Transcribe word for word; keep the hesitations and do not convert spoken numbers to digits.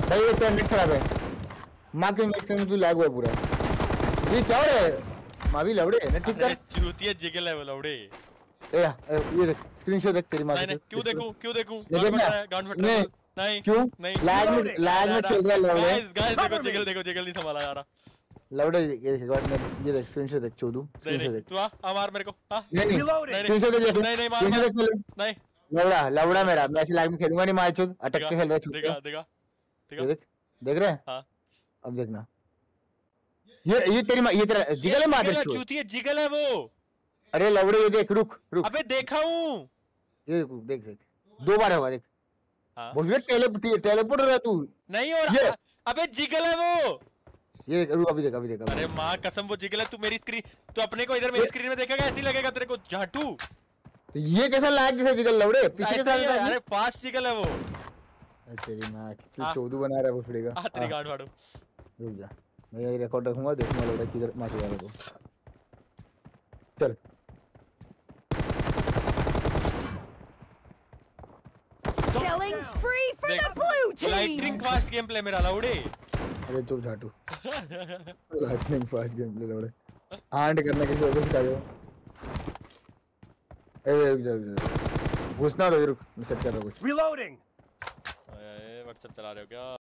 भाई ये इंटरनेट खराब है। माँ के इंग्लिश में तू लैग हुआ पूरा। ये क्या हो रहा है? माँ भी लवड़े है ना, ठीक कर। चूतिया जिगल है वो लवड़े। ए ये देख स्क्रीनशॉट देख तेरी माँ नहीं की। नहीं क्यों देखूं क्यों देखूं? ये गांड देख फट ना। रहा है गांड फट रहा है। नहीं क्यों? नहीं लैग में लैग में चल रहा है लवड़े। गाइस गाइस देखो जिगल देखो जिगल नहीं संभाला जा रहा। लवड़े ये देख एक बार ये देख स्क्रीनशॉट देख चोदू स्क्रीनशॉट देख। तू आ आ मार मेरे को आ। नहीं नहीं स्क्रीनशॉट देख। नहीं नहीं मार स्क्रीनशॉट देख नहीं। लवड़ा लवड़ा मेरा मैं ऐसे लाइव में खेलूंगा नहीं मार चोद अटक के खेल रहा है। देखा देखा देखा देख देख रहे हैं। हाँ अब देखना ये ये तेरी ये तेरा जिगल है मादर चोद। चूतिया जिगल है वो। अरे लवड़े ये देख रुक रुक। अबे देखा हूँ ये देख देख दो बार होगा देख। हाँ बोल टेले टेलीपोर्ट रहा तू। नहीं हो रहा। अबे जिगल है वो। ये रुक अभी देख अभी देख। अरे माँ कसम वो जिगल है। तू मेरी स्क्रीन तो अपने को इधर मेरी स्क्रीन में देखेगा ऐसे ही लगेगा तेरे को झाटू। तो ये कैसा लैग जैसा जिगल लवड़े पीछे के साथ। अरे फास्ट जिगल है वो। तेरी माँ कितनी चौदू बना रहा है वो फुड़ेगा। आ तेरी गांड फाड़ू। रुक जा मैं ये रिकॉर्ड रखूंगा देखूंगा लवड़ा किधर मार रहा है वो। चल Killing spree for the blue team. Lightning fast game play मेरा लवड़े। अरे चुप झाटू। लाइटनिंग फास्ट गेम प्ले लवड़े। आंट करने किसी और को सिखा दो। ए रुक जा घुसना दो रुक मैं सेट कर रहा हूं कुछ। रीलोडिंग। व्हाट्सएप चला रहे हो क्या?